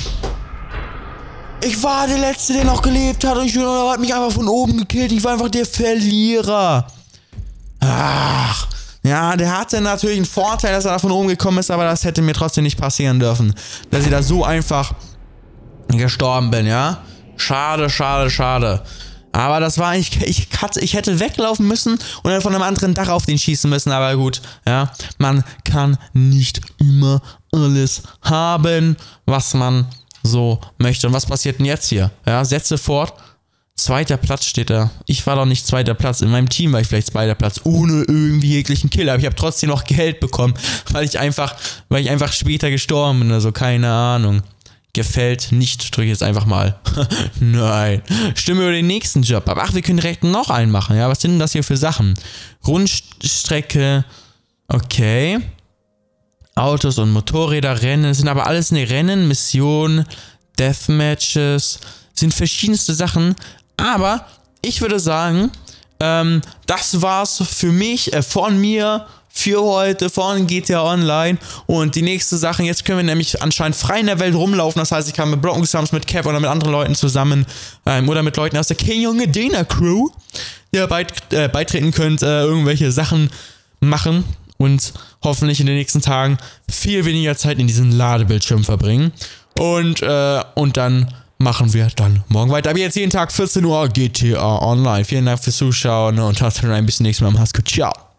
Ich war der Letzte, der noch gelebt hat und Junior hat mich einfach von oben gekillt. Ich war einfach der Verlierer. Ach. Ja, der hatte natürlich einen Vorteil, dass er da von oben gekommen ist, aber das hätte mir trotzdem nicht passieren dürfen. Dass ich da so einfach gestorben bin, ja? Schade, schade, schade. Aber das war eigentlich, ich hätte weglaufen müssen und dann von einem anderen Dach auf den schießen müssen, aber gut, ja. Man kann nicht immer alles haben, was man so möchte. Und was passiert denn jetzt hier? Ja, Sätze fort. 2. Platz steht da. Ich war doch nicht 2. Platz. In meinem Team war ich vielleicht 2. Platz, ohne irgendwie jeglichen Kill. Aber ich habe trotzdem noch Geld bekommen, weil ich einfach später gestorben bin. Also keine Ahnung. Gefällt nicht, drücke ich jetzt einfach mal. Nein. Stimme über den nächsten Job ab. Ach, wir können direkt noch einen machen. Ja, was sind denn das hier für Sachen? Rundstrecke. Okay. Autos und Motorräder, Rennen. Das sind aber alles eine Rennen, Mission, Deathmatches. Sind verschiedenste Sachen. Aber ich würde sagen, das war's für mich, von mir, für heute, von GTA Online. Und die nächste Sache, jetzt können wir nämlich anscheinend frei in der Welt rumlaufen. Das heißt, ich kann mit Broken Sums, mit Kev oder mit anderen Leuten zusammen, oder mit Leuten aus der Junge Dana Crew, der beitreten könnt, irgendwelche Sachen machen. Und hoffentlich in den nächsten Tagen viel weniger Zeit in diesen Ladebildschirm verbringen. Und dann machen wir dann morgen weiter. Aber jetzt jeden Tag 14 Uhr GTA Online. Vielen Dank fürs Zuschauen und haut rein. Bis zum nächsten Mal. Mach's gut. Ciao.